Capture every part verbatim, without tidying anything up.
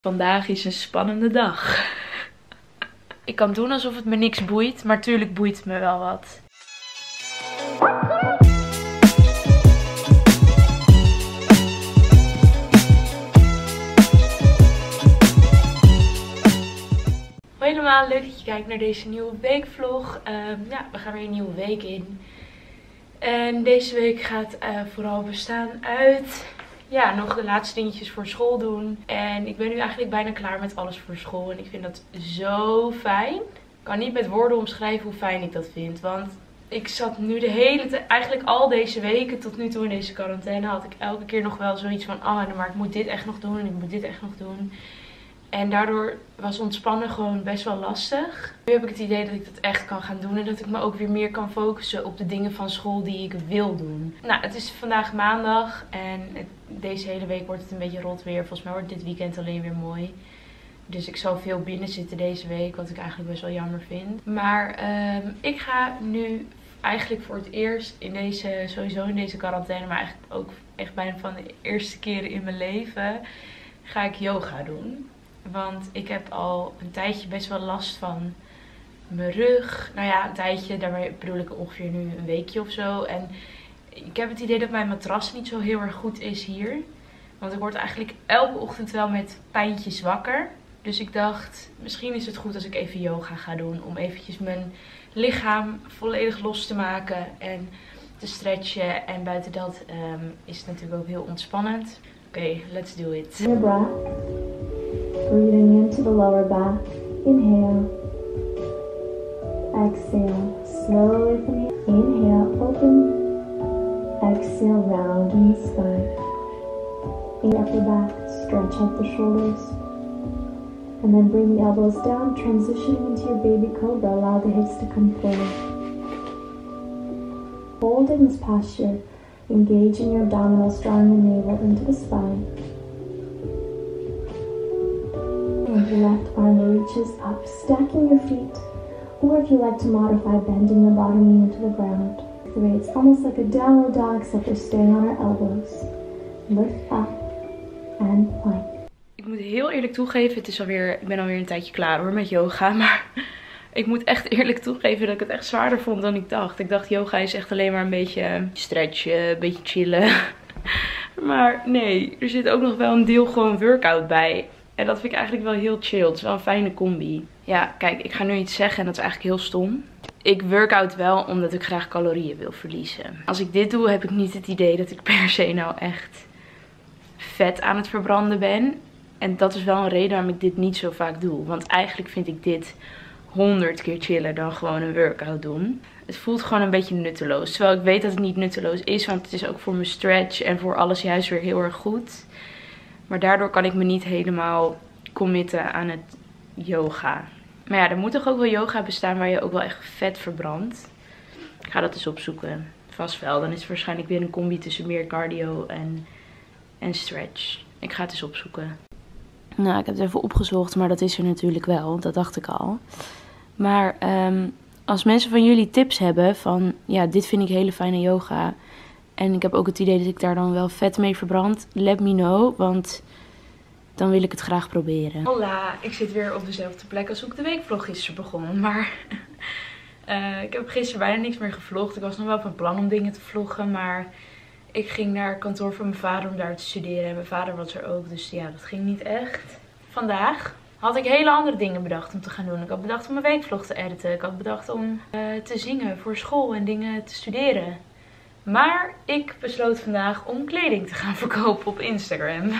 Vandaag is een spannende dag. Ik kan doen alsof het me niks boeit, maar tuurlijk boeit het me wel wat. Hoi allemaal, leuk dat je kijkt naar deze nieuwe weekvlog. Um, ja, we gaan weer een nieuwe week in. En deze week gaat uh, vooral bestaan uit... Ja, nog de laatste dingetjes voor school doen. En ik ben nu eigenlijk bijna klaar met alles voor school. En ik vind dat zo fijn. Ik kan niet met woorden omschrijven hoe fijn ik dat vind. Want ik zat nu de hele tijd, eigenlijk al deze weken tot nu toe in deze quarantaine, had ik elke keer nog wel zoiets van, ah, oh, maar ik moet dit echt nog doen en ik moet dit echt nog doen. En daardoor was ontspannen gewoon best wel lastig. Nu heb ik het idee dat ik dat echt kan gaan doen. En dat ik me ook weer meer kan focussen op de dingen van school die ik wil doen. Nou, het is vandaag maandag. En het, deze hele week wordt het een beetje rot weer. Volgens mij wordt dit weekend alleen weer mooi. Dus ik zal veel binnen zitten deze week. Wat ik eigenlijk best wel jammer vind. Maar um, ik ga nu eigenlijk voor het eerst in deze, sowieso in deze quarantaine. Maar eigenlijk ook echt bijna van de eerste keren in mijn leven. Ga ik yoga doen. Want ik heb al een tijdje best wel last van mijn rug. Nou ja, een tijdje, daarmee bedoel ik ongeveer nu een weekje of zo. En ik heb het idee dat mijn matras niet zo heel erg goed is hier. Want ik word eigenlijk elke ochtend wel met pijntjes wakker. Dus ik dacht, misschien is het goed als ik even yoga ga doen. Om eventjes mijn lichaam volledig los te maken en te stretchen. En buiten dat um, is het natuurlijk ook heel ontspannend. Oké, okay, let's do it. Breathing into the lower back. Inhale. Exhale. Slowly from here. Inhale, open. Exhale, round in the spine. In upper back, stretch out the shoulders. And then bring the elbows down, transitioning into your baby cobra. Allow the hips to come forward. Hold in this posture. Engage in your abdominals, drawing the navel into the spine. And your left arm reaches up, stacking your feet, or if you like to modify, bending the bottom knee into the ground. Three, it's almost like a downward dog, except we're staying on our elbows. Lift up and plank. Ik moet heel eerlijk toegeven, het is alweer, ik ben alweer een tijdje klaar hoor met yoga, maar ik moet echt eerlijk toegeven dat ik het echt zwaarder vond dan ik dacht. Ik dacht yoga is echt alleen maar een beetje stretchen, een beetje chillen. Maar nee, er zit ook nog wel een deel gewoon workout bij. En dat vind ik eigenlijk wel heel chill. Het is wel een fijne combi. Ja, kijk, ik ga nu iets zeggen en dat is eigenlijk heel stom. Ik workout wel omdat ik graag calorieën wil verliezen. Als ik dit doe, heb ik niet het idee dat ik per se nou echt vet aan het verbranden ben. En dat is wel een reden waarom ik dit niet zo vaak doe. Want eigenlijk vind ik dit honderd keer chiller dan gewoon een workout doen. Het voelt gewoon een beetje nutteloos. Terwijl ik weet dat het niet nutteloos is. Want het is ook voor mijn stretch en voor alles juist weer heel erg goed. Maar daardoor kan ik me niet helemaal committen aan het yoga. Maar ja, er moet toch ook wel yoga bestaan waar je ook wel echt vet verbrandt. Ik ga dat eens opzoeken. Vast wel. Dan is het waarschijnlijk weer een combi tussen meer cardio en, en stretch. Ik ga het eens opzoeken. Nou, ik heb het even opgezocht, maar dat is er natuurlijk wel. Dat dacht ik al. Maar um, als mensen van jullie tips hebben van, ja, dit vind ik hele fijne yoga. En ik heb ook het idee dat ik daar dan wel vet mee verbrand. Let me know, want dan wil ik het graag proberen. Hola, ik zit weer op dezelfde plek als hoe ik de weekvlog gisteren begon. Maar uh, ik heb gisteren bijna niks meer gevlogd. Ik was nog wel van plan om dingen te vloggen, maar ik ging naar het kantoor van mijn vader om daar te studeren. En mijn vader was er ook, dus ja, dat ging niet echt. Vandaag had ik hele andere dingen bedacht om te gaan doen. Ik had bedacht om mijn weekvlog te editen. Ik had bedacht om uh, te zingen voor school en dingen te studeren. Maar ik besloot vandaag om kleding te gaan verkopen op Instagram.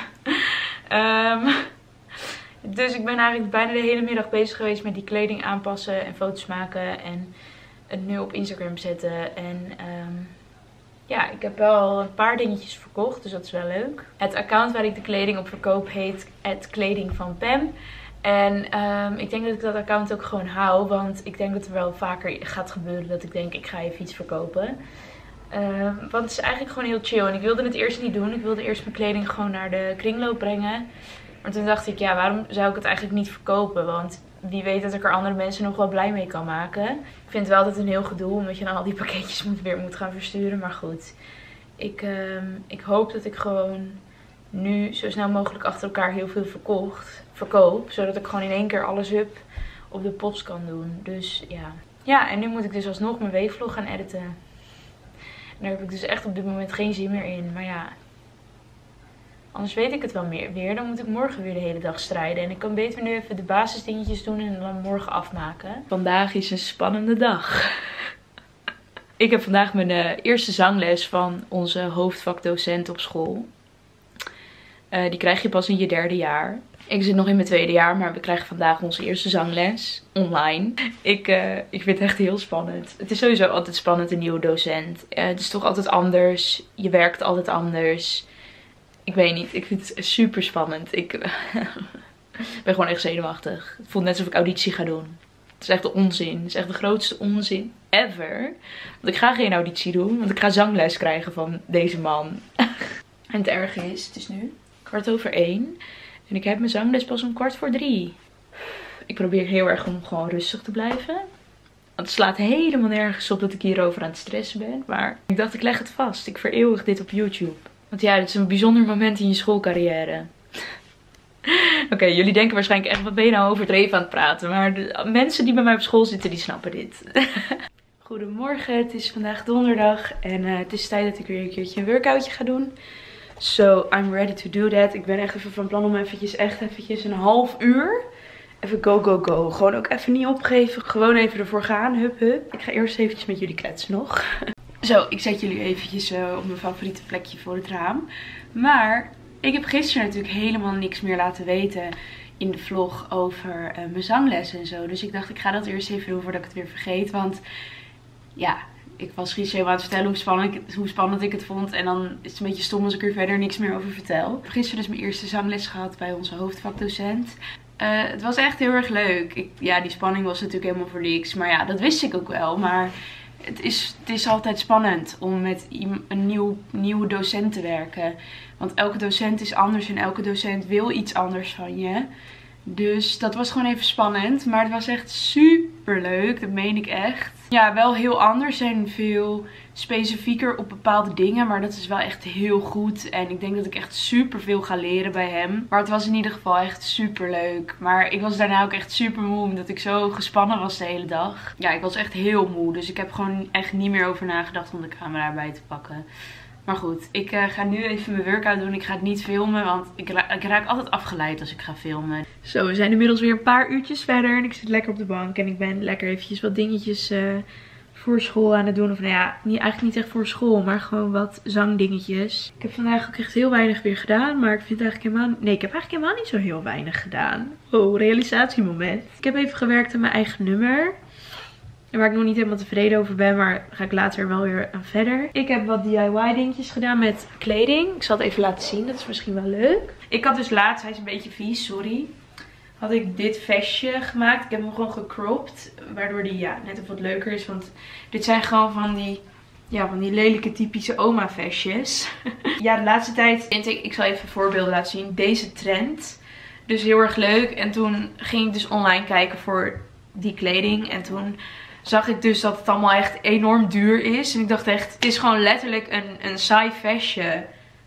um, dus ik ben eigenlijk bijna de hele middag bezig geweest met die kleding aanpassen en foto's maken. En het nu op Instagram zetten. En um, ja, ik heb wel een paar dingetjes verkocht, dus dat is wel leuk. Het account waar ik de kleding op verkoop heet Het Kleding van Pam. En um, ik denk dat ik dat account ook gewoon hou. Want ik denk dat er wel vaker gaat gebeuren dat ik denk ik ga even iets verkopen. Uh, want het is eigenlijk gewoon heel chill. En ik wilde het eerst niet doen. Ik wilde eerst mijn kleding gewoon naar de kringloop brengen. Maar toen dacht ik, ja, waarom zou ik het eigenlijk niet verkopen? Want wie weet dat ik er andere mensen nog wel blij mee kan maken. Ik vind het wel altijd een heel gedoe, omdat je dan al die pakketjes moet, weer moet gaan versturen. Maar goed, ik, uh, ik hoop dat ik gewoon nu zo snel mogelijk achter elkaar heel veel verkocht, verkoop. Zodat ik gewoon in één keer alles up op de post kan doen. Dus ja. Ja, en nu moet ik dus alsnog mijn weekvlog gaan editen. En daar heb ik dus echt op dit moment geen zin meer in. Maar ja, anders weet ik het wel meer weer. Dan moet ik morgen weer de hele dag strijden. En ik kan beter nu even de basisdingetjes doen en dan morgen afmaken. Vandaag is een spannende dag. Ik heb vandaag mijn uh, eerste zangles van onze hoofdvakdocent op school. Uh, die krijg je pas in je derde jaar. Ik zit nog in mijn tweede jaar, maar we krijgen vandaag onze eerste zangles online. Ik, uh, ik vind het echt heel spannend. Het is sowieso altijd spannend, een nieuwe docent. Uh, het is toch altijd anders. Je werkt altijd anders. Ik weet niet, ik vind het super spannend. Ik ben gewoon echt zenuwachtig. Het voelt net alsof ik auditie ga doen. Het is echt de onzin. Het is echt de grootste onzin ever. Want ik ga geen auditie doen, want ik ga zangles krijgen van deze man. En het erge is, het is nu kwart over één. En ik heb mijn zangles pas om kwart voor drie. Ik probeer heel erg om gewoon rustig te blijven. Want het slaat helemaal nergens op dat ik hierover aan het stressen ben. Maar ik dacht, ik leg het vast. Ik vereeuwig dit op YouTube. Want ja, dit is een bijzonder moment in je schoolcarrière. Oké, okay, jullie denken waarschijnlijk echt, wat ben je nou overdreven aan het praten? Maar de mensen die bij mij op school zitten, die snappen dit. Goedemorgen, het is vandaag donderdag. En uh, het is tijd dat ik weer een keertje een workoutje ga doen. So, I'm ready to do that. Ik ben echt even van plan om eventjes, echt eventjes een half uur. Even go, go, go. Gewoon ook even niet opgeven. Gewoon even ervoor gaan. Hup, hup. Ik ga eerst eventjes met jullie kletsen nog. Zo, ik zet jullie eventjes uh, op mijn favoriete plekje voor het raam. Maar ik heb gisteren natuurlijk helemaal niks meer laten weten in de vlog over uh, mijn zangles en zo. Dus ik dacht, ik ga dat eerst even doen voordat ik het weer vergeet. Want ja, ik was gisteren helemaal aan het vertellen hoe spannend, hoe spannend ik het vond. En dan is het een beetje stom als ik er verder niks meer over vertel. Ik heb gisteren dus mijn eerste zangles gehad bij onze hoofdvakdocent. Uh, het was echt heel erg leuk. Ik, ja, die spanning was natuurlijk helemaal voor niks. Maar ja, dat wist ik ook wel. Maar het is, het is altijd spannend om met een nieuw, nieuwe docent te werken. Want elke docent is anders en elke docent wil iets anders van je. Dus dat was gewoon even spannend. Maar het was echt super leuk. Dat meen ik echt. Ja, wel heel anders en veel specifieker op bepaalde dingen. Maar dat is wel echt heel goed. En ik denk dat ik echt super veel ga leren bij hem. Maar het was in ieder geval echt super leuk. Maar ik was daarna ook echt super moe. Omdat ik zo gespannen was de hele dag. Ja, ik was echt heel moe. Dus ik heb gewoon echt niet meer over nagedacht om de camera erbij te pakken. Maar goed, ik uh, ga nu even mijn workout doen. Ik ga het niet filmen, want ik, ra ik raak altijd afgeleid als ik ga filmen. Zo, we zijn inmiddels weer een paar uurtjes verder. En ik zit lekker op de bank. En ik ben lekker eventjes wat dingetjes uh, voor school aan het doen. Of nou ja, niet, eigenlijk niet echt voor school, maar gewoon wat zangdingetjes. Ik heb vandaag ook echt heel weinig weer gedaan. Maar ik vind eigenlijk helemaal... Nee, ik heb eigenlijk helemaal niet zo heel weinig gedaan. Oh, realisatiemoment. Ik heb even gewerkt aan mijn eigen nummer. En waar ik nog niet helemaal tevreden over ben, maar ga ik later wel weer aan verder. Ik heb wat D I Y dingetjes gedaan met kleding. Ik zal het even laten zien, dat is misschien wel leuk. Ik had dus laatst, hij is een beetje vies, sorry. Had ik dit vestje gemaakt. Ik heb hem gewoon gecropt, waardoor die ja, net even wat leuker is. Want dit zijn gewoon van die, ja, van die lelijke typische oma vestjes. Ja, de laatste tijd vind ik, ik zal even voorbeelden laten zien, deze trend. Dus heel erg leuk. En toen ging ik dus online kijken voor die kleding. En toen zag ik dus dat het allemaal echt enorm duur is. En ik dacht echt, het is gewoon letterlijk een, een saai vestje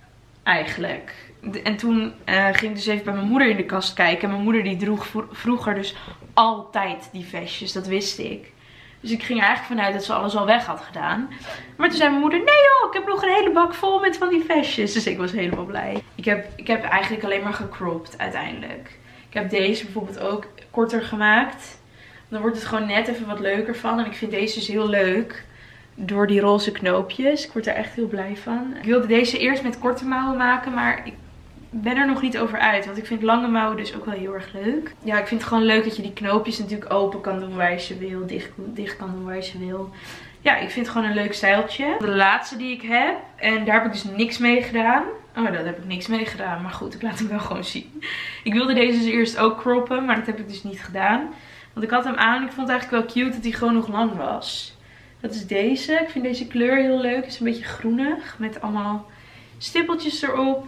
eigenlijk. En toen uh, ging ik dus even bij mijn moeder in de kast kijken. En mijn moeder die droeg vroeger dus altijd die vestjes, dat wist ik. Dus ik ging er eigenlijk vanuit dat ze alles al weg had gedaan. Maar toen zei mijn moeder, nee joh, ik heb nog een hele bak vol met van die vestjes. Dus ik was helemaal blij. Ik heb, ik heb eigenlijk alleen maar gecropt uiteindelijk. Ik heb deze bijvoorbeeld ook korter gemaakt. Dan wordt het gewoon net even wat leuker van. En ik vind deze dus heel leuk. Door die roze knoopjes. Ik word er echt heel blij van. Ik wilde deze eerst met korte mouwen maken. Maar ik ben er nog niet over uit. Want ik vind lange mouwen dus ook wel heel erg leuk. Ja, ik vind het gewoon leuk dat je die knoopjes natuurlijk open kan doen waar je ze wil. Dicht, dicht kan doen waar je ze wil. Ja, ik vind het gewoon een leuk stijltje. De laatste die ik heb. En daar heb ik dus niks mee gedaan. Oh, daar heb ik niks mee gedaan. Maar goed, ik laat hem wel gewoon zien. Ik wilde deze dus eerst ook croppen. Maar dat heb ik dus niet gedaan. Want ik had hem aan en ik vond het eigenlijk wel cute dat hij gewoon nog lang was. Dat is deze. Ik vind deze kleur heel leuk. Het is een beetje groenig. Met allemaal stippeltjes erop.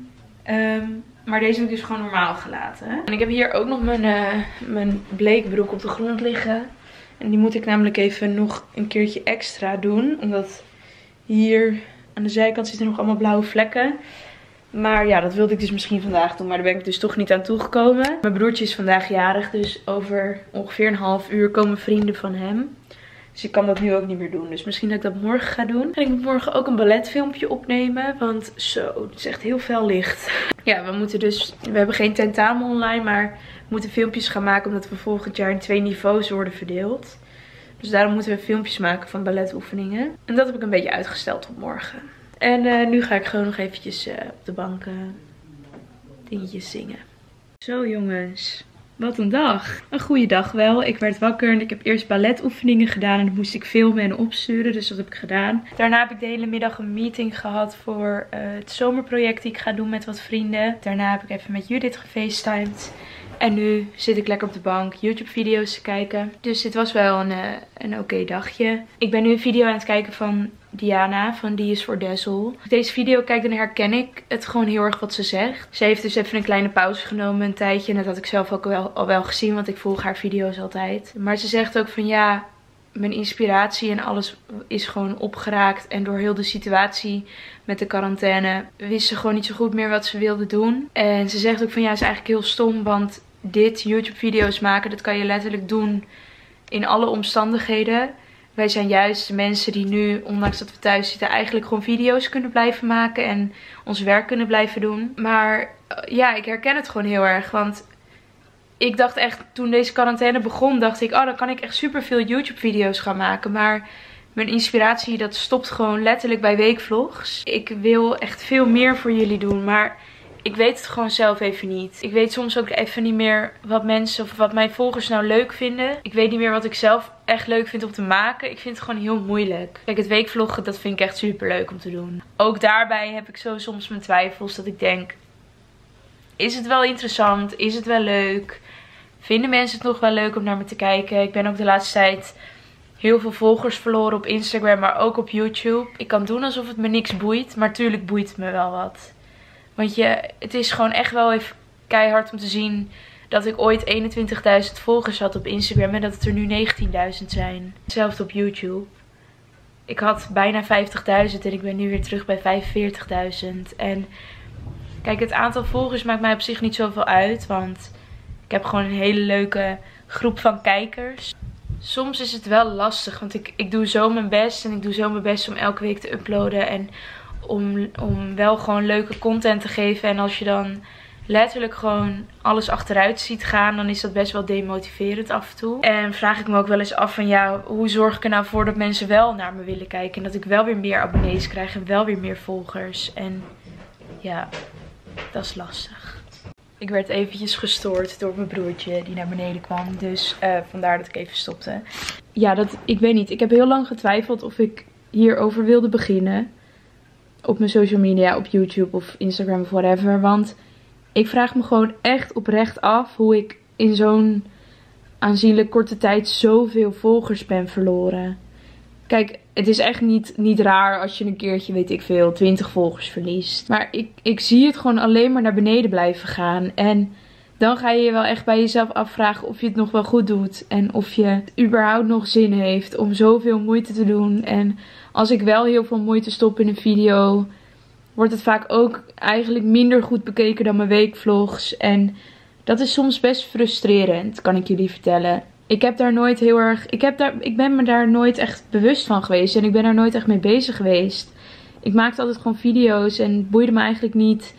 Um, maar deze heb ik dus gewoon normaal gelaten. En ik heb hier ook nog mijn, uh, mijn bleekbroek op de grond liggen. En die moet ik namelijk even nog een keertje extra doen. Omdat hier aan de zijkant zitten nog allemaal blauwe vlekken. Maar ja, dat wilde ik dus misschien vandaag doen. Maar daar ben ik dus toch niet aan toegekomen. Mijn broertje is vandaag jarig. Dus over ongeveer een half uur komen vrienden van hem. Dus ik kan dat nu ook niet meer doen. Dus misschien dat ik dat morgen ga doen. En ik moet morgen ook een balletfilmpje opnemen. Want zo, het is echt heel fel licht. Ja, we moeten dus... We hebben geen tentamen online. Maar we moeten filmpjes gaan maken. Omdat we volgend jaar in twee niveaus worden verdeeld. Dus daarom moeten we filmpjes maken van balletoefeningen. En dat heb ik een beetje uitgesteld tot morgen. En uh, nu ga ik gewoon nog eventjes uh, op de bank uh, dingetjes zingen. Zo jongens. Wat een dag. Een goede dag wel. Ik werd wakker en ik heb eerst balletoefeningen gedaan. En dat moest ik filmen en opsturen. Dus dat heb ik gedaan. Daarna heb ik de hele middag een meeting gehad voor uh, het zomerproject die ik ga doen met wat vrienden. Daarna heb ik even met Judith gefacetimed. En nu zit ik lekker op de bank YouTube video's te kijken. Dus dit was wel een, uh, een oké okay dagje. Ik ben nu een video aan het kijken van Diana, van Die is voor Dazzle. Als ik deze video kijk, dan herken ik het gewoon heel erg wat ze zegt. Ze heeft dus even een kleine pauze genomen een tijdje. En dat had ik zelf ook wel, al wel gezien, want ik volg haar video's altijd. Maar ze zegt ook van ja, mijn inspiratie en alles is gewoon opgeraakt. En door heel de situatie met de quarantaine wist ze gewoon niet zo goed meer wat ze wilde doen. En ze zegt ook van ja, het is eigenlijk heel stom, want dit YouTube video's maken, dat kan je letterlijk doen in alle omstandigheden. Wij zijn juist de mensen die nu, ondanks dat we thuis zitten, eigenlijk gewoon video's kunnen blijven maken en ons werk kunnen blijven doen. Maar ja, ik herken het gewoon heel erg, want ik dacht echt, toen deze quarantaine begon, dacht ik, oh, dan kan ik echt super veel YouTube video's gaan maken. Maar mijn inspiratie, dat stopt gewoon letterlijk bij weekvlogs. Ik wil echt veel meer voor jullie doen, maar ik weet het gewoon zelf even niet. Ik weet soms ook even niet meer wat mensen of wat mijn volgers nou leuk vinden. Ik weet niet meer wat ik zelf echt leuk vind om te maken. Ik vind het gewoon heel moeilijk. Kijk, het weekvloggen, dat vind ik echt super leuk om te doen. Ook daarbij heb ik zo soms mijn twijfels dat ik denk, is het wel interessant? Is het wel leuk? Vinden mensen het nog wel leuk om naar me te kijken? Ik ben ook de laatste tijd heel veel volgers verloren op Instagram, maar ook op YouTube. Ik kan doen alsof het me niks boeit, maar tuurlijk boeit het me wel wat. Want je, het is gewoon echt wel even keihard om te zien dat ik ooit eenentwintigduizend volgers had op Instagram en dat het er nu negentienduizend zijn. Hetzelfde op YouTube. Ik had bijna vijftigduizend en ik ben nu weer terug bij vijfenveertigduizend. En kijk, het aantal volgers maakt mij op zich niet zoveel uit, want ik heb gewoon een hele leuke groep van kijkers. Soms is het wel lastig, want ik, ik doe zo mijn best en ik doe zo mijn best om elke week te uploaden en Om, om wel gewoon leuke content te geven. En als je dan letterlijk gewoon alles achteruit ziet gaan, dan is dat best wel demotiverend af en toe. En vraag ik me ook wel eens af van ja, hoe zorg ik er nou voor dat mensen wel naar me willen kijken. En dat ik wel weer meer abonnees krijg en wel weer meer volgers. En ja, dat is lastig. Ik werd eventjes gestoord door mijn broertje die naar beneden kwam. Dus uh, vandaar dat ik even stopte. Ja, dat, ik weet niet. Ik heb heel lang getwijfeld of ik hierover wilde beginnen. Op mijn social media, op YouTube of Instagram of whatever. Want ik vraag me gewoon echt oprecht af hoe ik in zo'n aanzienlijk korte tijd zoveel volgers ben verloren. Kijk, het is echt niet, niet raar als je een keertje, weet ik veel, twintig volgers verliest. Maar ik, ik zie het gewoon alleen maar naar beneden blijven gaan. En dan ga je je wel echt bij jezelf afvragen of je het nog wel goed doet. En of je het überhaupt nog zin heeft om zoveel moeite te doen. En als ik wel heel veel moeite stop in een video, wordt het vaak ook eigenlijk minder goed bekeken dan mijn weekvlogs. En dat is soms best frustrerend, kan ik jullie vertellen. Ik heb daar nooit heel erg, ik, heb daar, ik ben me daar nooit echt bewust van geweest. En ik ben daar nooit echt mee bezig geweest. Ik maakte altijd gewoon video's en het boeide me eigenlijk niet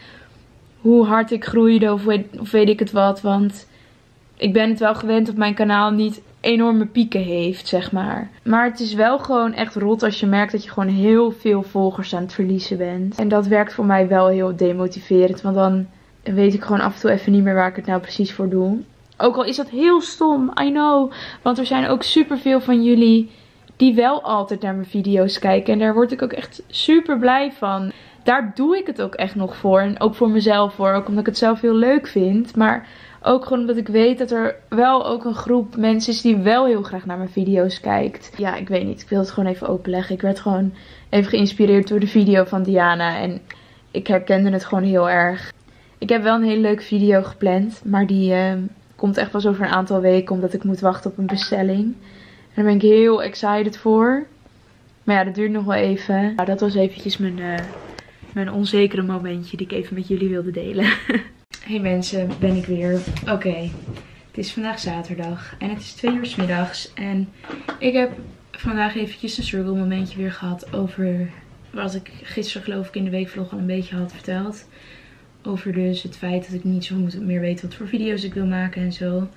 hoe hard ik groeide of weet, of weet ik het wat. Want ik ben het wel gewend dat mijn kanaal niet enorme pieken heeft, zeg maar. Maar het is wel gewoon echt rot als je merkt dat je gewoon heel veel volgers aan het verliezen bent. En dat werkt voor mij wel heel demotiverend. Want dan weet ik gewoon af en toe even niet meer waar ik het nou precies voor doe. Ook al is dat heel stom, I know. Want er zijn ook superveel van jullie die wel altijd naar mijn video's kijken. En daar word ik ook echt super blij van. Daar doe ik het ook echt nog voor. En ook voor mezelf hoor. Ook omdat ik het zelf heel leuk vind. Maar ook gewoon omdat ik weet dat er wel ook een groep mensen is die wel heel graag naar mijn video's kijkt. Ja, ik weet niet. Ik wil het gewoon even openleggen. Ik werd gewoon even geïnspireerd door de video van Diana. En ik herkende het gewoon heel erg. Ik heb wel een hele leuke video gepland. Maar die uh, komt echt pas over een aantal weken. Omdat ik moet wachten op een bestelling. En daar ben ik heel excited voor. Maar ja, dat duurt nog wel even. Nou, dat was eventjes mijn, uh, Mijn onzekere momentje die ik even met jullie wilde delen. Hey mensen, ben ik weer. Oké, okay. Het is vandaag zaterdag en het is twee uur 's middags. En ik heb vandaag eventjes een struggle momentje weer gehad over wat ik gisteren geloof ik in de weekvlog al een beetje had verteld. Over dus het feit dat ik niet zo moet meer weten wat voor video's ik wil maken en zo.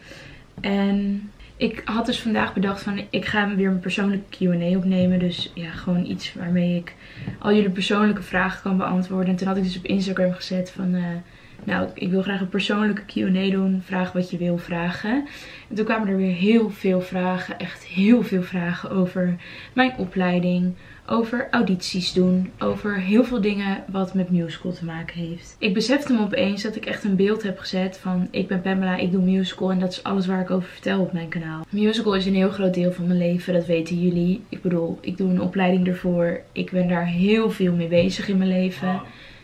En ik had dus vandaag bedacht van ik ga weer een persoonlijke Q en A opnemen. Dus ja, gewoon iets waarmee ik al jullie persoonlijke vragen kan beantwoorden. En toen had ik dus op Instagram gezet van uh, nou, ik wil graag een persoonlijke Q en A doen. Vraag wat je wil vragen. En toen kwamen er weer heel veel vragen. Echt heel veel vragen over mijn opleiding. Over audities doen. Over heel veel dingen wat met musical te maken heeft. Ik besefte me opeens dat ik echt een beeld heb gezet van ik ben Pamela, ik doe musical. En dat is alles waar ik over vertel op mijn kanaal. Musical is een heel groot deel van mijn leven. Dat weten jullie. Ik bedoel, ik doe een opleiding ervoor. Ik ben daar heel veel mee bezig in mijn leven. Oh,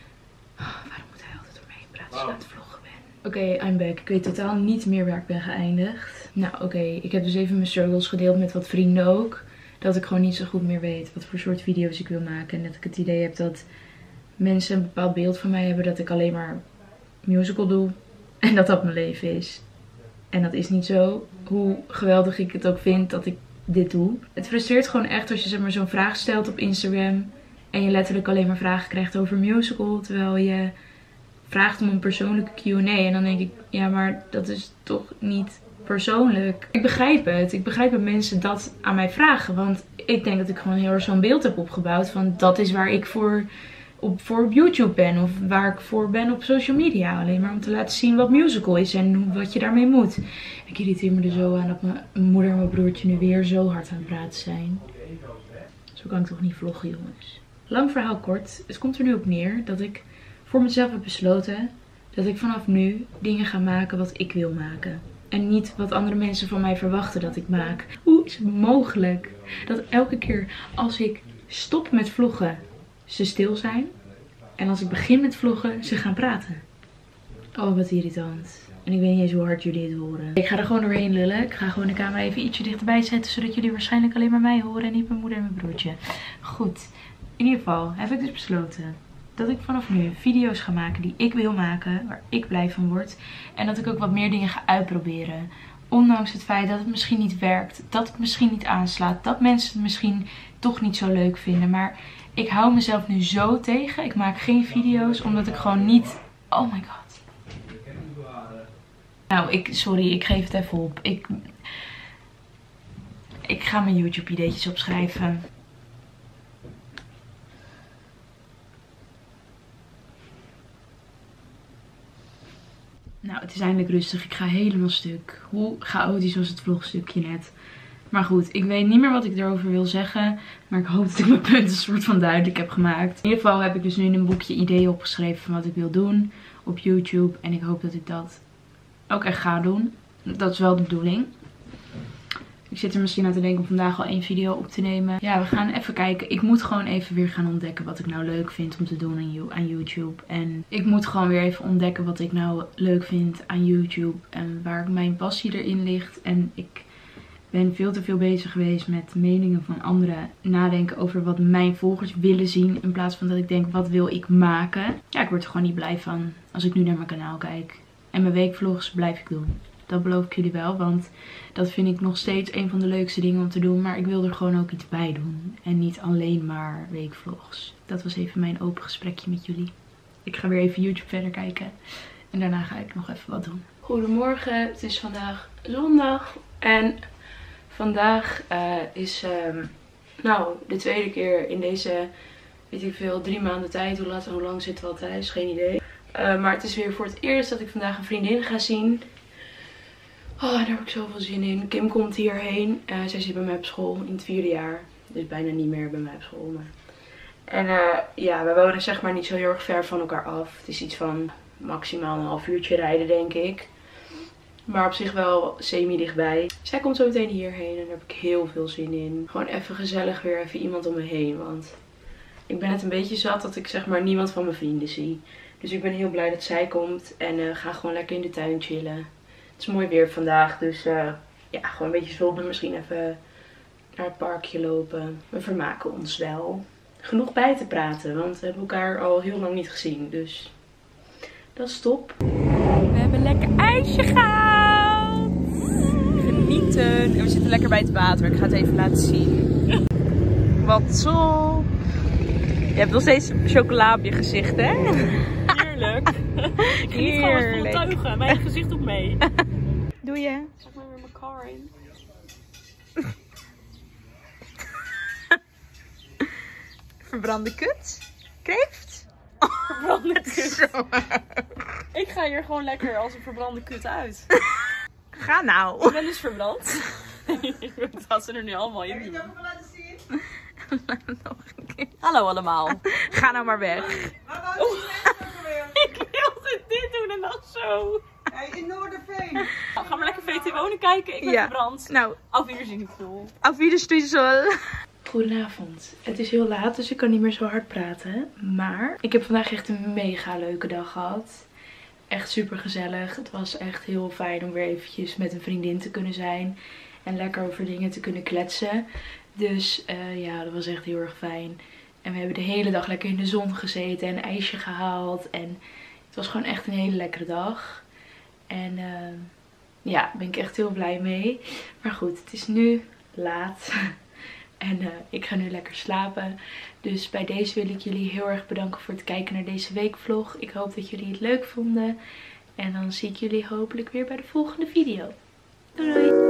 waarom moet hij altijd door mij praten als ik aan het vloggen ben? Oké, okay, I'm back. Ik weet totaal niet meer waar ik ben geëindigd. Nou oké, okay. Ik heb dus even mijn struggles gedeeld met wat vrienden ook. Dat ik gewoon niet zo goed meer weet wat voor soort video's ik wil maken. En dat ik het idee heb dat mensen een bepaald beeld van mij hebben. Dat ik alleen maar musical doe. En dat dat mijn leven is. En dat is niet zo. Hoe geweldig ik het ook vind dat ik dit doe. Het frustreert gewoon echt als je zeg maar, zo'n vraag stelt op Instagram. En je letterlijk alleen maar vragen krijgt over musical. Terwijl je vraagt om een persoonlijke Q en A. En dan denk ik, ja maar dat is toch niet persoonlijk. Ik begrijp het. Ik begrijp dat mensen dat aan mij vragen. Want ik denk dat ik gewoon heel erg zo'n beeld heb opgebouwd. Van dat is waar ik voor op, voor op YouTube ben. Of waar ik voor ben op social media. Alleen maar om te laten zien wat musical is. En wat je daarmee moet. Ik irriteer me er zo aan dat mijn moeder en mijn broertje nu weer zo hard aan het praten zijn. Zo kan ik toch niet vloggen, jongens. Lang verhaal kort. Het komt er nu op neer dat ik voor mezelf heb besloten dat ik vanaf nu dingen ga maken wat ik wil maken. En niet wat andere mensen van mij verwachten dat ik maak. Hoe is het mogelijk dat elke keer als ik stop met vloggen, ze stil zijn. En als ik begin met vloggen, ze gaan praten. Oh, wat irritant. En ik weet niet eens hoe hard jullie het horen. Ik ga er gewoon doorheen lullen. Ik ga gewoon de camera even ietsje dichterbij zetten. Zodat jullie waarschijnlijk alleen maar mij horen en niet mijn moeder en mijn broertje. Goed. In ieder geval heb ik dus besloten dat ik vanaf nu video's ga maken die ik wil maken. Waar ik blij van word. En dat ik ook wat meer dingen ga uitproberen. Ondanks het feit dat het misschien niet werkt. Dat het misschien niet aanslaat. Dat mensen het misschien toch niet zo leuk vinden. Maar ik hou mezelf nu zo tegen. Ik maak geen video's omdat ik gewoon niet... Oh my god. Nou, ik, sorry, ik geef het even op. Ik, ik ga mijn YouTube ideetjes opschrijven. Nou, het is eindelijk rustig. Ik ga helemaal stuk. Hoe chaotisch was het vlogstukje net. Maar goed, ik weet niet meer wat ik erover wil zeggen. Maar ik hoop dat ik mijn punten soort van duidelijk heb gemaakt. In ieder geval heb ik dus nu in een boekje ideeën opgeschreven van wat ik wil doen op YouTube. En ik hoop dat ik dat ook echt ga doen. Dat is wel de bedoeling. Ik zit er misschien aan te denken om vandaag al één video op te nemen. Ja, we gaan even kijken. Ik moet gewoon even weer gaan ontdekken wat ik nou leuk vind om te doen aan YouTube. En ik moet gewoon weer even ontdekken wat ik nou leuk vind aan YouTube. En waar mijn passie erin ligt. En ik ben veel te veel bezig geweest met meningen van anderen. Nadenken over wat mijn volgers willen zien. In plaats van dat ik denk, wat wil ik maken? Ja, ik word er gewoon niet blij van als ik nu naar mijn kanaal kijk. En mijn weekvlogs blijf ik doen. Dat beloof ik jullie wel, want dat vind ik nog steeds een van de leukste dingen om te doen. Maar ik wil er gewoon ook iets bij doen. En niet alleen maar weekvlogs. Dat was even mijn open gesprekje met jullie. Ik ga weer even YouTube verder kijken. En daarna ga ik nog even wat doen. Goedemorgen, het is vandaag zondag. En vandaag uh, is uh, nou de tweede keer in deze, weet ik veel, drie maanden tijd. Hoe, laat, hoe lang zitten we al thuis? Geen idee. Uh, maar het is weer voor het eerst dat ik vandaag een vriendin ga zien. Oh, daar heb ik zoveel zin in. Kim komt hierheen. Uh, zij zit bij mij op school in het vierde jaar. Dus bijna niet meer bij mij op school. Maar... En uh, ja, we wonen zeg maar niet zo heel erg ver van elkaar af. Het is iets van maximaal een half uurtje rijden, denk ik. Maar op zich wel semi dichtbij. Zij komt zo meteen hierheen en daar heb ik heel veel zin in. Gewoon even gezellig weer even iemand om me heen. Want ik ben het een beetje zat dat ik zeg maar niemand van mijn vrienden zie. Dus ik ben heel blij dat zij komt. En uh, ga gewoon lekker in de tuin chillen. Het is mooi weer vandaag, dus uh, ja, gewoon een beetje zonder misschien even naar het parkje lopen. We vermaken ons wel. genoeg bij te praten. Want we hebben elkaar al heel lang niet gezien. Dus dat is top. We hebben lekker ijsje gehaald. Genieten. En we zitten lekker bij het water. Ik ga het even laten zien. Wat zo. Je hebt nog steeds chocola op je gezicht, hè? Heerlijk. Ik geniet gewoon van de tuigen. Mijn gezicht doet mee. Doe je? Zet maar weer mijn car in. Verbrande kut? Kreeft? Verbrande kut. Ik ga hier gewoon lekker als een verbrande kut uit. Ga nou. Ik ben dus verbrand. Dat gaan ze er nu allemaal in doen. Nog een keer. Hallo allemaal. Ga nou maar weg. Oh. Ik wil altijd dit doen en dan zo. In Noorderveen. Nou, ga maar lekker V T Wonen kijken. Ik ben Ja. verbrand. Nou, Auf Wiedersehen, ik bedoel. auf Wiedersehen. Goedenavond. Het is heel laat, dus ik kan niet meer zo hard praten. Maar ik heb vandaag echt een mega leuke dag gehad. Echt super gezellig. Het was echt heel fijn om weer eventjes met een vriendin te kunnen zijn. En lekker over dingen te kunnen kletsen. Dus uh, ja, dat was echt heel erg fijn. En we hebben de hele dag lekker in de zon gezeten en ijsje gehaald. En het was gewoon echt een hele lekkere dag. En uh, ja, daar ben ik echt heel blij mee. Maar goed, het is nu laat. En uh, ik ga nu lekker slapen. Dus bij deze wil ik jullie heel erg bedanken voor het kijken naar deze weekvlog. Ik hoop dat jullie het leuk vonden. En dan zie ik jullie hopelijk weer bij de volgende video. Doei doei!